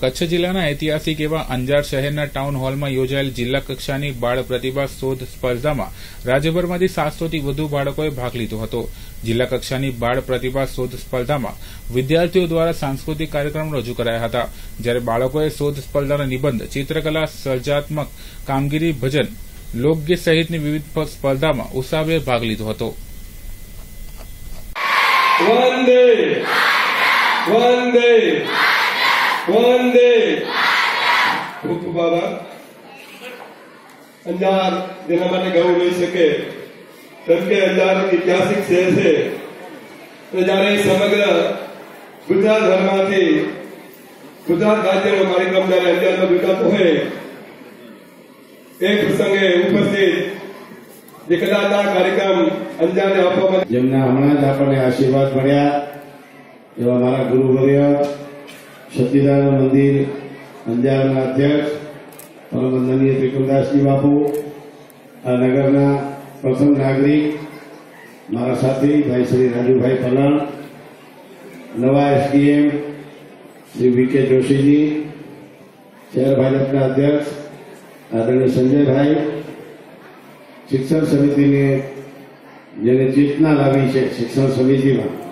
કચ્છ જિલ્લાના ઐતિહાસિક એવા અંજાર શહેરના ટાઉન હોલમાં યોજાયેલ જિલ્લા કક્ષાની બાળ પ્રતિભા શોધ સ્પર્ધામાં રાજ્યભરમાંથી 700થી વધુ બાળકોએ ભાગ લીધો હતો। જિલ્લા કક્ષાની બાળ પ્રતિભા શોધ સ્પર્ધામાં વિદ્યાર્થીઓ દ્વારા સાંસ્કૃતિક કાર્યક્રમ રજૂ કરાયા હતા, જ્યારે બાળકોએ શોધ સ્પર્ધાના નિબંધ, ચિત્રકલા, સર્જનાત્મક કામગીરી, ભજન, લોકગીત સહિતની વિવિધ સ્પર્ધામાં ઉત્સાહભેર ભાગ લીધો હતો। વંદે વંદે वंदे खूब खूब आभार। अंजार जेना माटे गौरव लई शके केम के अंजार ऐतिहासिक शहर है, तो जारे समग्र गुजरात भरमांथी गुजरात राज्यनो कार्यक्रम जारे अंजारमां योजातो होय एक प्रसंगे उपस्थित દીકરાના કાર્યક્રમ અંજારને આપવામાં જેમના હમણાં જ આપણને આશીર્વાદ મળ્યા એવા મારા ગુરુવર્ય સચ્ચિદાનંદ મંદિર અંજારના અધ્યક્ષ પરમ વંદનીય ત્રિકમદાસજી બાપુ, આ નગરના પ્રથમ નાગરિક મારા સાથી ભાઈ શ્રી રાજુભાઈ પલણ, નવા એસડીએમ શ્રી વી.કે. જોશીજી, શહેર ભાજપના અધ્યક્ષ આદરણીય સંજયભાઈ, શિક્ષણ સમિતિને જેને ચેતના લાવી છે શિક્ષણ સમિતિમાં